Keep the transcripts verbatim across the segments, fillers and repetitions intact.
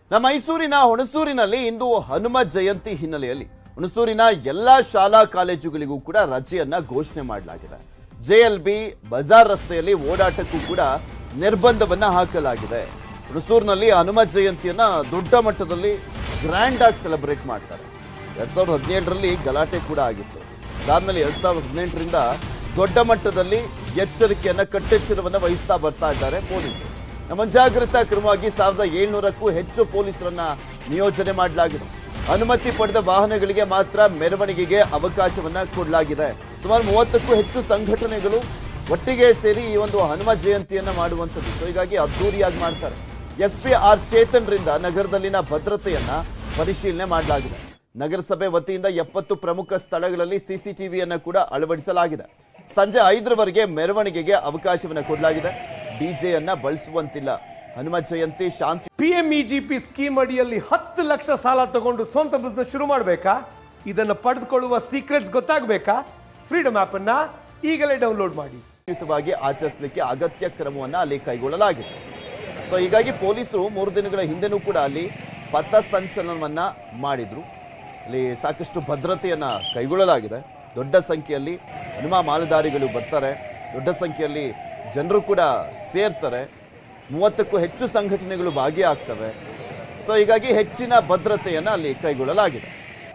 ನಮ್ಮ ಮೈಸೂರಿನ ಹುಣಸೂರಿನಲ್ಲಿ ಇಂದು ಹನುಮ ಜಯಂತಿ ಹಿನ್ನೆಲೆಯಲ್ಲಿ ಹುಣಸೂರಿನ ಎಲ್ಲಾ ಶಾಲಾ ಕಾಲೇಜುಗಳಿಗೂ ಕೂಡ ರಜೆಯನ್ನ ಘೋಷಣೆ ಮಾಡಲಾಗಿದೆ. ಜೆಎಲ್ಬಿ ಬಜಾರ್ ರಸ್ತೆಯಲ್ಲಿ ಓಡಾಟಕ್ಕೂ ಕೂಡ ನಿರ್ಬಂಧವನ್ನ ಹಾಕಲಾಗಿದೆ. ಹುಣಸೂರಿನಲ್ಲಿ ಹನುಮ ಜಯಂತಿಯನ್ನ ದೊಡ್ಡ ಮಟ್ಟದಲ್ಲಿ ಗ್ರ್ಯಾಂಡ್ ಆಗಿ ಸೆಲೆಬ್ರೇಟ್ ಮಾಡ್ತಾರೆ. ಎರಡ್ ಸಾವಿರದ ಹದಿನೇಳರಲ್ಲಿ ಗಲಾಟೆ ಕೂಡ ಆಗಿತ್ತು. ಅದಾದ್ಮೇಲೆ ಎರಡ್ ಸಾವಿರದ ಹದಿನೆಂಟರಿಂದ ದೊಡ್ಡ ಮಟ್ಟದಲ್ಲಿ ಎಚ್ಚರಿಕೆಯನ್ನ ಕಟ್ಟೆಚ್ಚರವನ್ನ ವಹಿಸ್ತಾ ಬರ್ತಾ ಇದ್ದಾರೆ ಪೊಲೀಸರು. ಮುಂಜಾಗ್ರತಾ ಕ್ರಮವಾಗಿ ಸಾವಿರದ ಏಳ್ನೂರಕ್ಕೂ ಹೆಚ್ಚು ಪೊಲೀಸರನ್ನ ನಿಯೋಜನೆ ಮಾಡಲಾಗಿದೆ. ಅನುಮತಿ ಪಡೆದ ವಾಹನಗಳಿಗೆ ಮಾತ್ರ ಮೆರವಣಿಗೆಗೆ ಅವಕಾಶವನ್ನ ಕೊಡಲಾಗಿದೆ. ಸುಮಾರು ಮೂವತ್ತಕ್ಕೂ ಹೆಚ್ಚು ಸಂಘಟನೆಗಳು ಒಟ್ಟಿಗೆ ಸೇರಿ ಈ ಒಂದು ಹನುಮ ಜಯಂತಿಯನ್ನ ಮಾಡುವಂಥದ್ದು. ಸೊ ಹೀಗಾಗಿ ಅದ್ದೂರಿಯಾಗಿ ಮಾಡ್ತಾರೆ. ಎಸ್ ಪಿ ಆರ್ ಚೇತನ್ರಿಂದ ನಗರದಲ್ಲಿನ ಭದ್ರತೆಯನ್ನ ಪರಿಶೀಲನೆ ಮಾಡಲಾಗಿದೆ. ನಗರಸಭೆ ವತಿಯಿಂದ ಎಪ್ಪತ್ತು ಪ್ರಮುಖ ಸ್ಥಳಗಳಲ್ಲಿ ಸಿಸಿಟಿವಿಯನ್ನ ಕೂಡ ಅಳವಡಿಸಲಾಗಿದೆ. ಸಂಜೆ ಐದರವರೆಗೆ ಮೆರವಣಿಗೆಗೆ ಅವಕಾಶವನ್ನ ಕೊಡಲಾಗಿದೆ. ಡಿಜೆಯನ್ನ ಬಳಸುವಂತಿಲ್ಲ. ಹನುಮ ಜಯಂತಿ ಶಾಂತಿ. ಪಿಎಂಇಜಿಪಿ ಸ್ಕೀಮ್ ಅಡಿಯಲ್ಲಿ ಹತ್ತು ಲಕ್ಷ ಸಾಲ ತಗೊಂಡು ಸ್ವಂತ ಬಿಸ್ನೆಸ್ ಶುರು ಮಾಡಬೇಕಾ? ಇದನ್ನು ಪಡೆದುಕೊಳ್ಳುವ ಸೀಕ್ರೆಟ್ಸ್ ಗೊತ್ತಾಗಬೇಕಾ? ಫ್ರೀಡಮ್ ಆಪ್ ಅನ್ನ ಈಗಲೇ ಡೌನ್ಲೋಡ್ ಮಾಡಿ. ಯುತವಾಗಿ ಆಚರಿಸಲಿಕ್ಕೆ ಅಗತ್ಯ ಕ್ರಮವನ್ನ ಅಲ್ಲಿ ಕೈಗೊಳ್ಳಲಾಗಿದೆ. ಸೊ ಹೀಗಾಗಿ ಪೊಲೀಸರು ಮೂರು ದಿನಗಳ ಹಿಂದೆನೂ ಕೂಡ ಅಲ್ಲಿ ಪಥ ಸಂಚಲನವನ್ನ ಮಾಡಿದ್ರು. ಅಲ್ಲಿ ಸಾಕಷ್ಟು ಭದ್ರತೆಯನ್ನ ಕೈಗೊಳ್ಳಲಾಗಿದೆ. ದೊಡ್ಡ ಸಂಖ್ಯೆಯಲ್ಲಿ ಹನುಮ ಮಾಲಧಾರಿಗಳು ಬರ್ತಾರೆ. ದೊಡ್ಡ ಸಂಖ್ಯೆಯಲ್ಲಿ ಜನರು ಕೂಡ ಸೇರ್ತಾರೆ. ಮೂವತ್ತಕ್ಕೂ ಹೆಚ್ಚು ಸಂಘಟನೆಗಳು ಭಾಗಿಯಾಗ್ತವೆ. ಸೊ ಹೀಗಾಗಿ ಹೆಚ್ಚಿನ ಭದ್ರತೆಯನ್ನು ಅಲ್ಲಿ ಕೈಗೊಳ್ಳಲಾಗಿದೆ.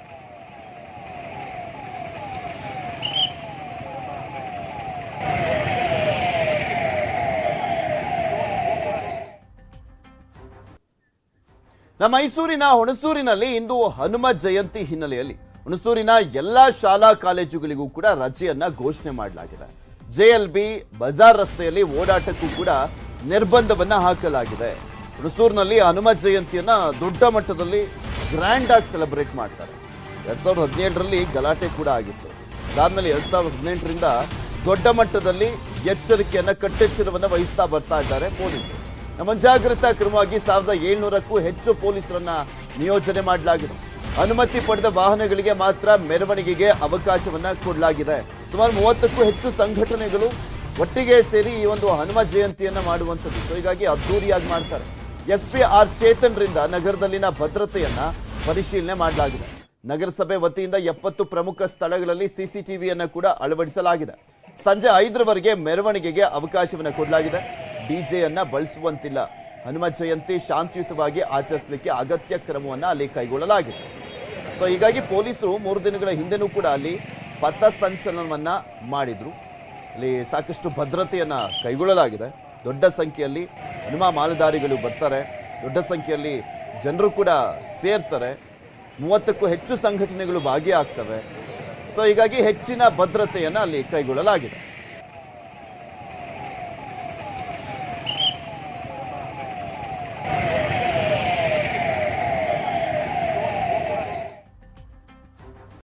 ನಮ್ಮ ಮೈಸೂರಿನ ಹುಣಸೂರಿನಲ್ಲಿ ಇಂದು ಹನುಮ ಜಯಂತಿ ಹಿನ್ನೆಲೆಯಲ್ಲಿ ಹುಣಸೂರಿನ ಎಲ್ಲಾ ಶಾಲಾ ಕಾಲೇಜುಗಳಿಗೂ ಕೂಡ ರಜೆಯನ್ನ ಘೋಷಣೆ ಮಾಡಲಾಗಿದೆ. ಜೆಎಲ್ಬಿ ಬಜಾರ್ ರಸ್ತೆಯಲ್ಲಿ ಓಡಾಟಕ್ಕೂ ಕೂಡ ನಿರ್ಬಂಧವನ್ನ ಹಾಕಲಾಗಿದೆ. ಹುಣಸೂರಿನಲ್ಲಿ ಹನುಮ ಜಯಂತಿಯನ್ನ ದೊಡ್ಡ ಮಟ್ಟದಲ್ಲಿ ಗ್ರ್ಯಾಂಡ್ ಆಗಿ ಸೆಲೆಬ್ರೇಟ್ ಮಾಡ್ತಾರೆ. ಎರಡ್ ಸಾವಿರದ ಹದಿನೇಳರಲ್ಲಿ ಗಲಾಟೆ ಕೂಡ ಆಗಿತ್ತು. ಅದಾದ್ಮೇಲೆ ಎರಡ್ ಸಾವಿರದ ಹದಿನೆಂಟರಿಂದ ದೊಡ್ಡ ಮಟ್ಟದಲ್ಲಿ ಎಚ್ಚರಿಕೆಯನ್ನ ಕಟ್ಟೆಚ್ಚರವನ್ನ ವಹಿಸ್ತಾ ಬರ್ತಾ ಇದ್ದಾರೆ ಪೊಲೀಸರು. ಮುಂಜಾಗ್ರತಾ ಕ್ರಮವಾಗಿ ಸಾವಿರದ ಏಳ್ನೂರಕ್ಕೂ ಹೆಚ್ಚು ಪೊಲೀಸರನ್ನ ನಿಯೋಜನೆ ಮಾಡಲಾಗಿದೆ. ಅನುಮತಿ ಪಡೆದ ವಾಹನಗಳಿಗೆ ಮಾತ್ರ ಮೆರವಣಿಗೆಗೆ ಅವಕಾಶವನ್ನ ಕೊಡಲಾಗಿದೆ. ಸುಮಾರು ಮೂವತ್ತಕ್ಕೂ ಹೆಚ್ಚು ಸಂಘಟನೆಗಳು ಒಟ್ಟಿಗೆ ಸೇರಿ ಈ ಒಂದು ಹನುಮ ಜಯಂತಿಯನ್ನ ಮಾಡುವಂಥದ್ದು. ಸೊ ಹೀಗಾಗಿ ಅದ್ದೂರಿಯಾಗಿ ಮಾಡ್ತಾರೆ. ಎಸ್ ಪಿ ಆರ್ ಚೇತನ್ರಿಂದ ನಗರದಲ್ಲಿನ ಭದ್ರತೆಯನ್ನ ಪರಿಶೀಲನೆ ಮಾಡಲಾಗಿದೆ. ನಗರಸಭೆ ವತಿಯಿಂದ ಎಪ್ಪತ್ತು ಪ್ರಮುಖ ಸ್ಥಳಗಳಲ್ಲಿ ಸಿಸಿಟಿವಿಯನ್ನ ಕೂಡ ಅಳವಡಿಸಲಾಗಿದೆ. ಸಂಜೆ ಐದರವರೆಗೆ ಮೆರವಣಿಗೆಗೆ ಅವಕಾಶವನ್ನ ಕೊಡಲಾಗಿದೆ. ಡಿಜೆಯನ್ನ ಬಳಸುವಂತಿಲ್ಲ. ಹನುಮ ಜಯಂತಿ ಶಾಂತಿಯುತವಾಗಿ ಆಚರಿಸಲಿಕ್ಕೆ ಅಗತ್ಯ ಕ್ರಮವನ್ನ ಅಲ್ಲಿ ಕೈಗೊಳ್ಳಲಾಗಿದೆ. ಸೊ ಹೀಗಾಗಿ ಪೊಲೀಸರು ಮೂರು ದಿನಗಳ ಹಿಂದೆನೂ ಕೂಡ ಅಲ್ಲಿ ಪಥ ಸಂಚಲನವನ್ನ ಮಾಡಿದ್ರು. ಅಲ್ಲಿ ಸಾಕಷ್ಟು ಭದ್ರತೆಯನ್ನ ಕೈಗೊಳ್ಳಲಾಗಿದೆ. ದೊಡ್ಡ ಸಂಖ್ಯೆಯಲ್ಲಿ ಹನುಮ ಮಾಲಧಾರಿಗಳು ಬರ್ತಾರೆ. ದೊಡ್ಡ ಸಂಖ್ಯೆಯಲ್ಲಿ ಜನರು ಕೂಡ ಸೇರ್ತಾರೆ. ಮೂವತ್ತಕ್ಕೂ ಹೆಚ್ಚು ಸಂಘಟನೆಗಳು ಭಾಗಿಯಾಗ್ತವೆ. ಸೊ ಹೀಗಾಗಿ ಹೆಚ್ಚಿನ ಭದ್ರತೆಯನ್ನ ಅಲ್ಲಿ ಕೈಗೊಳ್ಳಲಾಗಿದೆ.